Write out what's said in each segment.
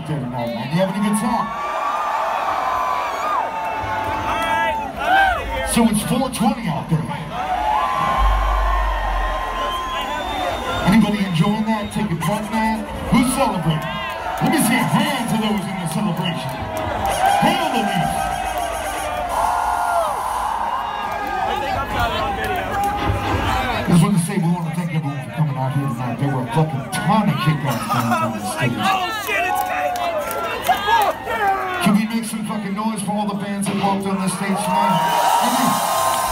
out there tonight, man? You having a good time? Alright, I'm out of here. So it's 4:20 out there. Anybody enjoying that? Taking part in that? Who's celebrating? Let me see a hand to those in the celebration. Hail the Leaf! I think I've got it on video. I just want to say we want to thank everyone for coming out here tonight. There were a fucking ton of kick-ass bands on the stage. Oh shit, it's cake! Can we make some fucking noise for all the bands that walked on the stage tonight?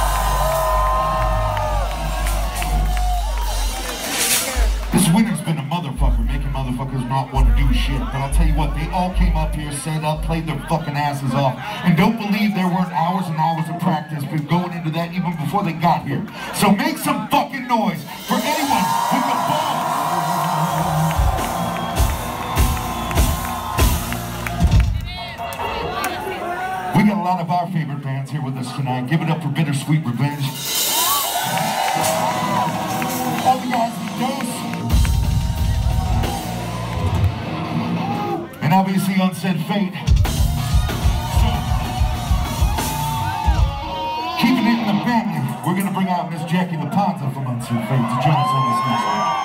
This winter's been a motherfucker, making motherfuckers not want to do shit. But I'll tell you what, they all came up here, set up, played their fucking asses off. And don't believe there weren't hours and hours of practice going into that even before they got here. So make some fucking noise for anyone with the balls. We got a lot of our favorite bands here with us tonight. Give it up for Bittersweet Revenge. All the guys in Dose. And obviously Unsaid Fate. So, keeping it in the family, we're going to bring out Miss Jackie LaPonza from Unsaid Fate to join us on this next one.